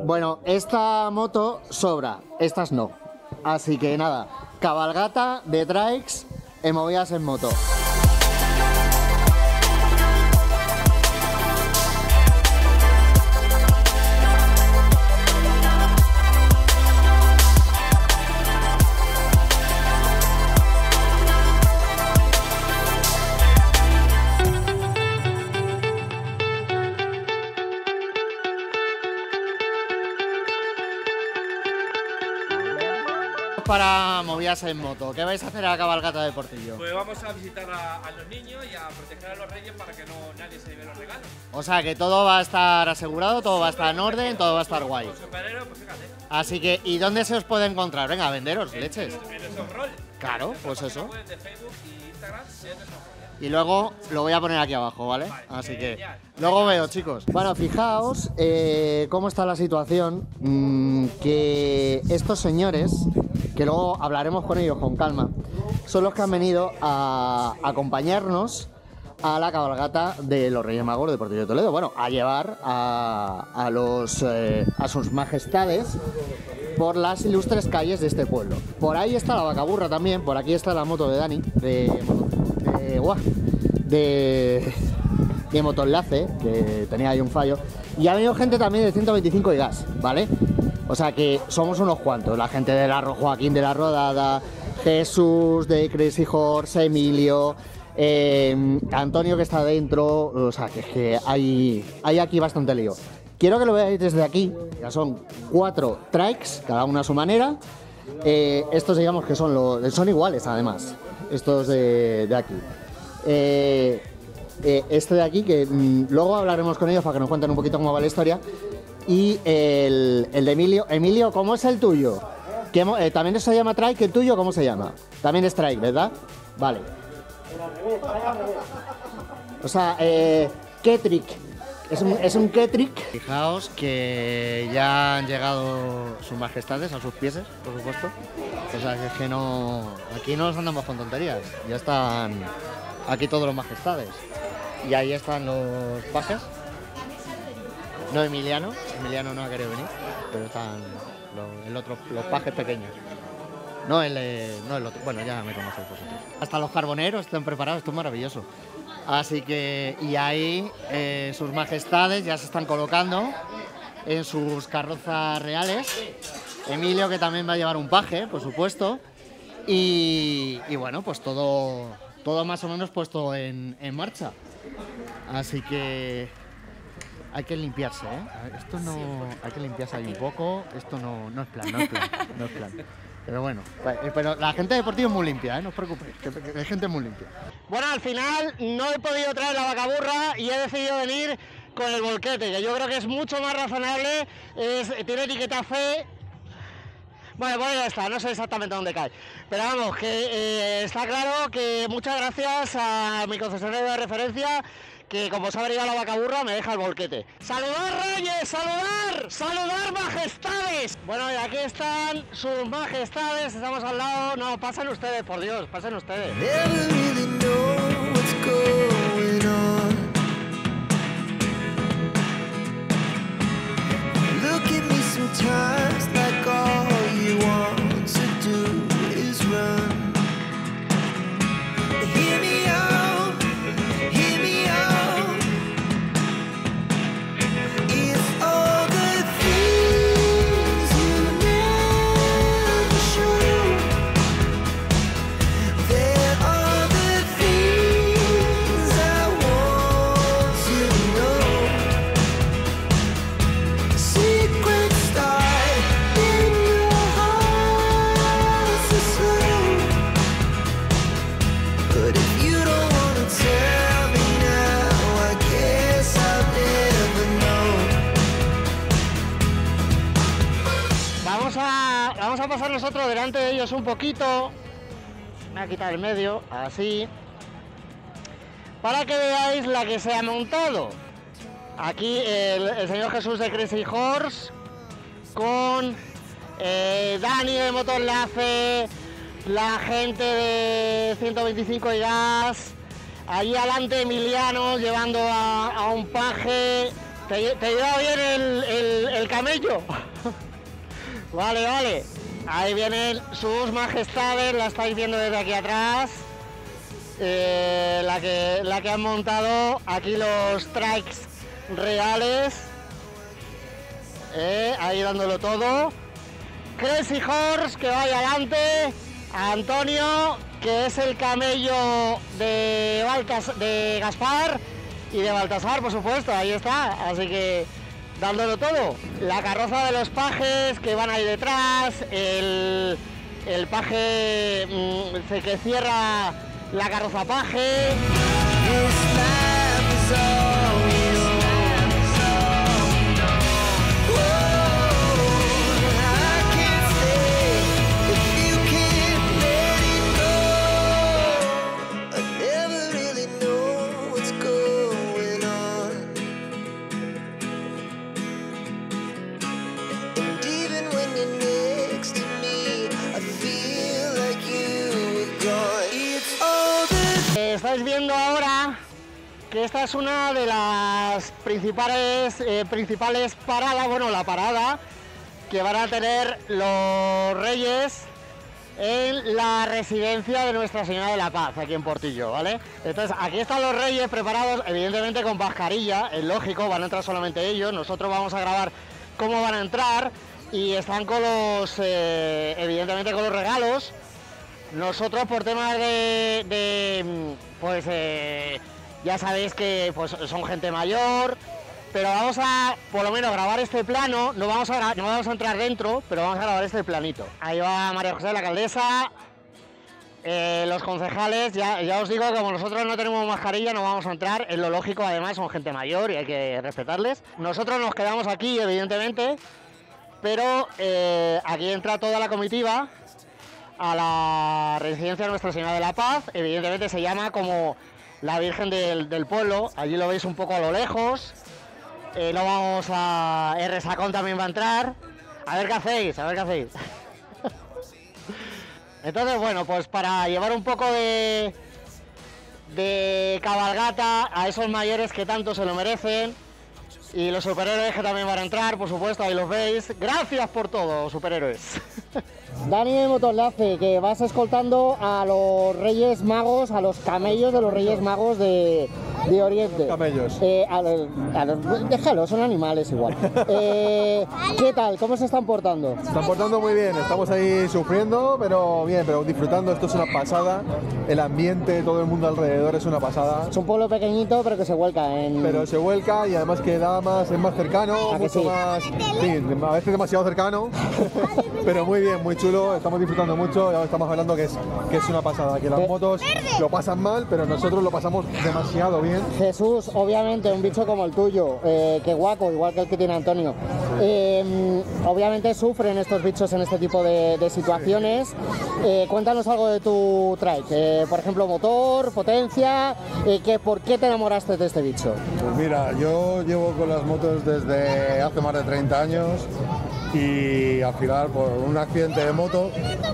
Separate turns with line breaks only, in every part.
Bueno, esta moto sobra, estas no. Así que nada, cabalgata de trikes en movidas en moto. Para movidas en moto, ¿qué vais a hacer a la cabalgata de Portillo?
Pues vamos a visitar a los niños y a proteger a los reyes para que nadie se lleve los regalos.
O sea que todo va a estar asegurado, todo va a estar en orden, todo va a estar guay.
Los superhéroes, pues fíjate.
Así que, ¿y dónde se os puede encontrar? Venga, venderos, leches.
En el Showroll.
Claro, pues eso.
De Facebook y Instagram, sí, es de Showroll.
Y luego lo voy a poner aquí abajo, ¿vale? Así que luego veo, chicos. Bueno, fijaos cómo está la situación, que estos señores, que luego hablaremos con ellos con calma, son los que han venido a acompañarnos a la cabalgata de los Reyes Magos de Portillo de Toledo. Bueno, a llevar a sus majestades por las ilustres calles de este pueblo. Por ahí está la vacaburra también, por aquí está la moto de Dani, de motoenlace, que tenía ahí un fallo. Y ha venido gente también de 125 y gas, ¿vale? O sea que somos unos cuantos, la gente de la Joaquín de la Rodada, Jesús de Crazy Horse, Emilio, Antonio que está dentro, o sea que es que hay aquí bastante lío. Quiero que lo veáis desde aquí, ya son 4 trikes, cada uno a su manera. Estos digamos que son iguales además, estos de aquí. Este de aquí, que luego hablaremos con ellos para que nos cuenten un poquito cómo va la historia. Y el de Emilio. Emilio, ¿cómo es el tuyo? ¿También se llama trike? ¿El tuyo cómo se llama? También es trike, ¿verdad? Vale. O sea, ¿qué trick? Es un Ketrick. Fijaos que ya han llegado sus majestades a sus pies, por supuesto. O sea, que es que no... Aquí no nos andamos con tonterías. Ya están aquí todos los majestades. Y ahí están los pajes. No Emiliano. Emiliano no ha querido venir. Pero están los pajes pequeños. No el otro. Bueno, ya me conocéis vosotros. Hasta los carboneros están preparados. Esto es maravilloso. Así que, y ahí sus majestades ya se están colocando en sus carrozas reales. Emilio, que también va a llevar un paje, por supuesto. Y bueno, pues todo más o menos puesto en marcha. Así que hay que limpiarse, ¿eh? Esto no... Hay que limpiarse ahí un poco. Esto no es plan. Pero bueno, pero la gente de Portillo es muy limpia, no os preocupéis, que hay gente muy limpia. Bueno, al final no he podido traer la vacaburra y he decidido venir con el volquete, que yo creo que es mucho más razonable, tiene etiqueta C. Bueno, pues ya está, no sé exactamente dónde cae. Pero vamos, que está claro que muchas gracias a mi concesionario de referencia, que como se ha venido la vacaburra me deja el volquete. ¡Saludar, reyes! ¡Saludar! ¡Saludar, majestades! Bueno, y aquí están sus majestades, estamos al lado. No, pasen ustedes, por Dios, pasen ustedes. Vamos a pasar nosotros delante de ellos un poquito. Me voy a quitar el medio, así, para que veáis la que se ha montado. Aquí el señor Jesús de Crazy Horse con Dani de Motoenlace, la gente de 125 y gas, allí adelante Emiliano llevando a un paje, ¿Te lleva bien el camello? Vale, vale. Ahí vienen sus majestades, la estáis viendo desde aquí atrás. La que han montado aquí los trikes reales. Ahí dándolo todo. Crazy Horse, que vaya adelante. Antonio, que es el camello de Gaspar y de Baltasar, por supuesto, ahí está. Así que dándolo todo. La carroza de los pajes que van ahí detrás, el paje que cierra la carroza paje. Estáis viendo ahora que esta es una de las principales paradas, bueno, la parada que van a tener los Reyes en la residencia de Nuestra Señora de la Paz, aquí en Portillo, ¿vale? Entonces, aquí están los Reyes preparados, evidentemente con mascarilla, es lógico, van a entrar solamente ellos, nosotros vamos a grabar cómo van a entrar y están con los, evidentemente con los regalos. Nosotros por temas pues ya sabéis que pues, son gente mayor, pero vamos a por lo menos grabar este plano, no vamos a entrar dentro, pero vamos a grabar este planito. Ahí va María José, la alcaldesa, los concejales, ya os digo que como nosotros no tenemos mascarilla no vamos a entrar, es lo lógico, además son gente mayor y hay que respetarles. Nosotros nos quedamos aquí evidentemente, pero aquí entra toda la comitiva a la residencia de Nuestra Señora de la Paz, evidentemente se llama como la Virgen del Pueblo, allí lo veis un poco a lo lejos, no vamos a... Resacón también va a entrar, a ver qué hacéis, Entonces bueno, pues para llevar un poco de cabalgata a esos mayores que tanto se lo merecen, y los superhéroes que también van a entrar, por supuesto, ahí los veis. Gracias por todo, superhéroes. Dani de Motoenlace, que vas escoltando a los Reyes Magos, a los camellos de los Reyes Magos de Oriente.
Camellos.
Déjalo, son animales igual. ¿Qué tal? ¿Cómo se están portando?
Se están portando muy bien, estamos ahí sufriendo, pero bien, pero disfrutando. Esto es una pasada. El ambiente, todo el mundo alrededor es una pasada.
Es un pueblo pequeñito, pero que se vuelca en...
Pero se vuelca y además que da más, es más cercano, mucho más... Sí, a veces demasiado cercano, pero muy bien, muy chulo. Estamos disfrutando mucho, ya estamos hablando que es una pasada, que las motos lo pasan mal, pero nosotros lo pasamos demasiado bien.
Jesús, obviamente, un bicho como el tuyo, que guapo, igual que el que tiene Antonio, obviamente sufren estos bichos en este tipo de situaciones. Cuéntanos algo de tu trike, por ejemplo, motor, potencia, ¿por qué te enamoraste de este bicho?
Pues mira, yo llevo con las motos desde hace más de 30 años y al final por un accidente de moto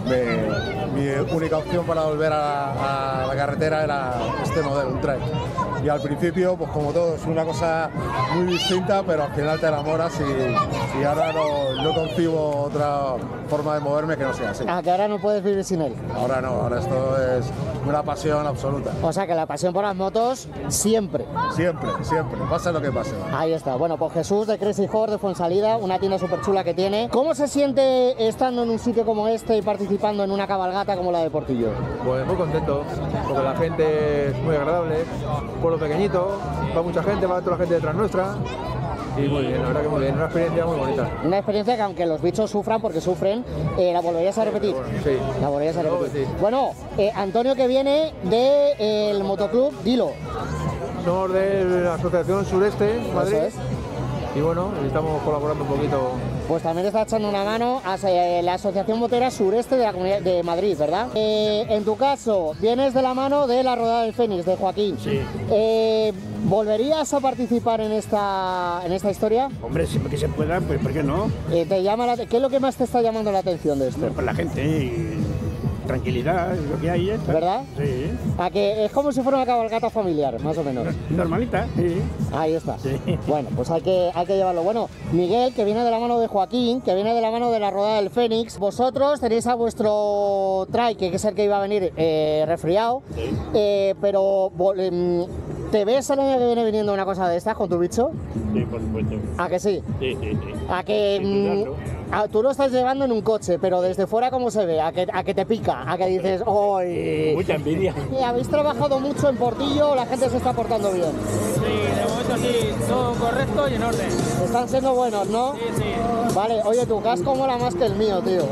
mi única opción para volver a la carretera era este modelo, un trike. Y al principio, pues como todo, es una cosa muy distinta, pero al final te enamoras y ahora no concibo otra forma de moverme que no sea así.
Ah, que ahora no puedes vivir sin él.
Ahora no, ahora esto es una pasión absoluta.
O sea que la pasión por las motos siempre.
Siempre, pase lo que pase.
Ahí está. Bueno, pues Jesús de Crazy Horse de Fuensalida, una tienda súper chula que tiene. ¿Cómo se siente estando en un sitio como este y participando en una cabalgata como la de Portillo?
Pues muy contento, porque la gente es muy agradable, pueblo pequeñito, va mucha gente, va toda la gente detrás nuestra. Y muy bien, la verdad que muy bien, una experiencia muy bonita.
Una experiencia que aunque los bichos sufran, porque sufren, ¿la volverías a repetir?
Sí.
La volverías a repetir.
Sí.
Bueno, Antonio, que viene del motoclub, dilo.
Somos de la Asociación Sureste, Madrid.
Eso es.
Y bueno, estamos colaborando un poquito.
Pues también está echando una mano a la Asociación Motera Sureste de la Comunidad de Madrid, ¿verdad? En tu caso, vienes de la mano de la Rodada del Fénix, de Joaquín.
Sí.
¿Volverías a participar en esta historia?
Hombre, siempre que se pueda, pues ¿por qué no?
¿Qué es lo que más te está llamando la atención de esto?
Pues la gente tranquilidad, lo que hay es.
¿Verdad?
Sí.
A que es como si fuera una cabalgata familiar, más o menos.
Normalita, sí.
Ahí está.
Sí.
Bueno, pues hay que llevarlo. Bueno, Miguel, que viene de la mano de Joaquín, que viene de la mano de la rodada del Fénix. Vosotros tenéis a vuestro trike, que es el que iba a venir resfriado,
Sí.
pero ¿te ves el año que viene viniendo una cosa de estas con tu bicho?
Sí, por supuesto.
¿A que sí?
Sí, sí, sí.
A que tú lo estás llevando en un coche, pero desde fuera ¿cómo se ve? A que te pica, a que dices, ¡ay!
Mucha envidia.
¿Habéis trabajado mucho en Portillo? ¿La gente se está portando bien?
Sí, de momento sí, todo correcto y en orden.
Están siendo buenos, ¿no?
Sí, sí.
Vale, oye, tu casco mola más que el mío, tío.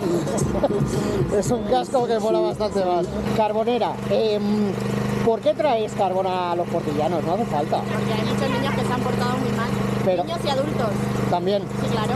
Es un casco que mola bastante más. Carbonera, ¿por qué traes carbón a los portillanos? No hace falta.
Porque hay muchos niños que se han portado muy mal.
Pero-
Niños y adultos.
También.
Sí, claro.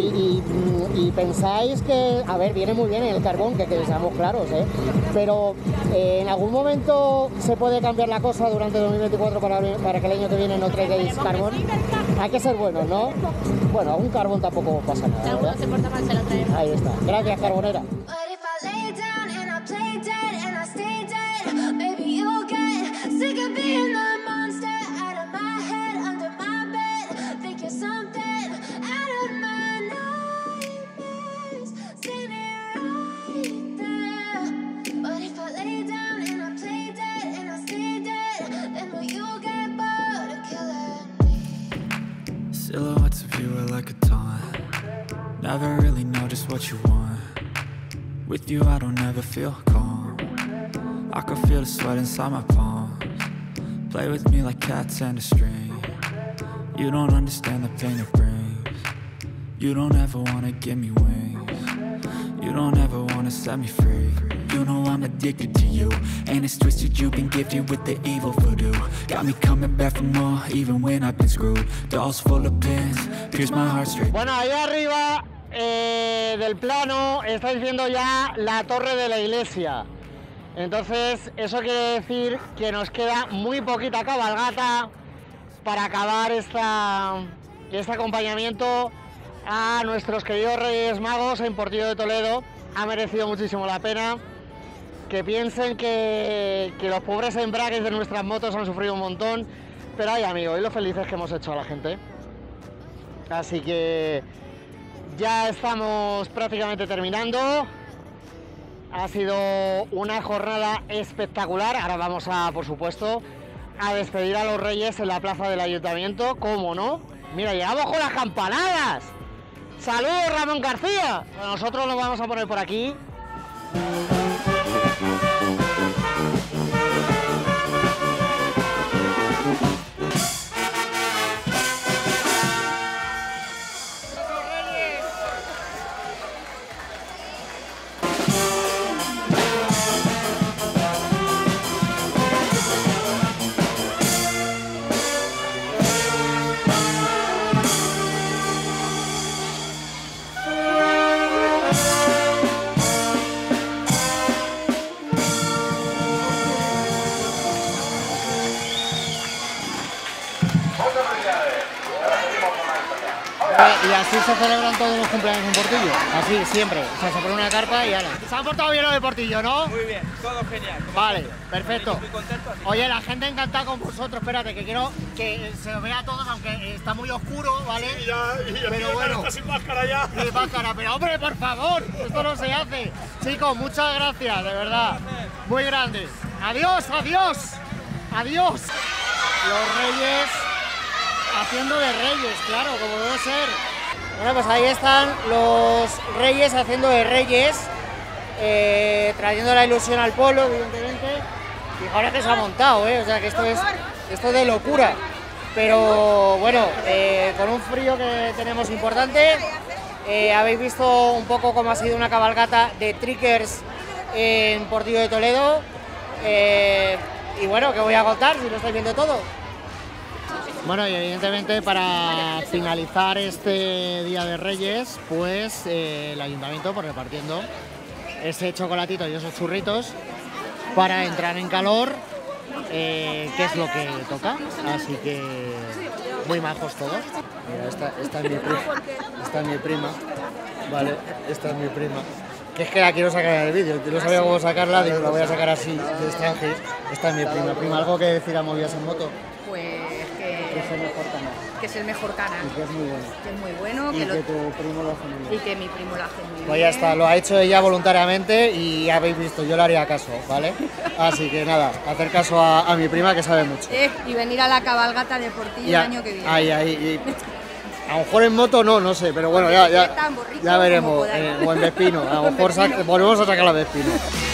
Y pensáis que, a ver, viene muy bien el carbón, que seamos claros, ¿eh? Pero en algún momento se puede cambiar la cosa durante 2024 para que el año que viene no traigáis carbón. Hay que ser buenos, ¿no? Bueno, algún carbón tampoco pasa
Si
nada,
alguno
¿verdad?
se porta mal, se lo traemos.
Ahí está. Gracias, carbonera.
But if I lay down and I play dead and I stay dead, maybe you'll get sick of being the monster out of my head, under my bed. Think you're something out of my nightmares, standing right there. But if I lay down and I play dead and I stay dead, then will you get bored of killing me?
Silhouettes of you are like a taunt. Never really know just what you want. With you I don't ever feel calm. I can feel the sweat inside my palms. Play with me like cats and a string. You don't understand the pain it brings. You don't ever wanna give me wings. You don't ever wanna set me free. You know I'm addicted to you, and it's twisted, you've been gifted with the evil voodoo. Got me coming back for more, even when I've been screwed. Dolls full of pins, pierce my heart straight.
Bueno, ahí arriba del plano estáis viendo ya la torre de la iglesia. Entonces, eso quiere decir que nos queda muy poquita cabalgata para acabar este acompañamiento a nuestros queridos Reyes Magos en Portillo de Toledo. Ha merecido muchísimo la pena. Que piensen que los pobres embragues de nuestras motos han sufrido un montón, pero ay, amigo, y lo felices que hemos hecho a la gente. Así que ya estamos prácticamente terminando. Ha sido una jornada espectacular. Ahora vamos a, por supuesto, a despedir a los Reyes en la plaza del Ayuntamiento, ¿cómo no? Mira, llegamos con las campanadas. ¡Saludos, Ramón García! Nosotros nos vamos a poner por aquí. Y así se celebran todos los cumpleaños en Portillo, así siempre, o sea, se pone una carpa y ala. Se han portado bien los de Portillo, ¿no?
Muy bien, todo genial.
Vale, perfecto.
Muy contento. Así.
Oye, la gente encantada con vosotros, espérate, que quiero que se os vea a todos, aunque está muy oscuro, ¿vale? Pero bueno,
está sin máscara ya.
sin máscara, pero hombre, por favor, esto no se hace. Chicos, muchas gracias, de verdad, muy grandes. Adiós, adiós, adiós. Los Reyes haciendo de Reyes, claro, como debe ser. Bueno, pues ahí están los Reyes haciendo de Reyes, trayendo la ilusión al pueblo, evidentemente. Fijaros que se ha montado, o sea que esto es de locura. Pero bueno, con un frío que tenemos importante, habéis visto un poco cómo ha sido una cabalgata de trickers en Portillo de Toledo. Y bueno, ¿qué voy a contar si lo estáis viendo todo? Bueno, y evidentemente para finalizar este Día de Reyes, pues el Ayuntamiento pues, repartiendo ese chocolatito y esos churritos para entrar en calor, que es lo que toca. Así que muy majos todos. Mira, esta es mi prima. Esta es mi prima. Vale, esta es mi prima. Que es que la quiero sacar en el vídeo, yo no sabía cómo sacarla, digo, la voy a sacar así, de extranjero. Esta es mi prima. Prima, ¿algo que decir a Movidas en Moto?
Pues
Que es el mejor canal.
que es el mejor canal.
Y que es muy bueno.
Que es muy bueno.
Y
Que
que tu primo lo hace muy bien.
y que mi primo lo hace muy bien.
Pues ya está, lo ha hecho ella voluntariamente y ya habéis visto, yo le haría caso, ¿vale? Así que nada, hacer caso a mi prima que sabe mucho.
Y venir a la cabalgata de Portillo el año que viene.
Ahí. A lo mejor en moto no sé, pero bueno, ya veremos. O en Vespino, a lo mejor volvemos a sacar la Vespino.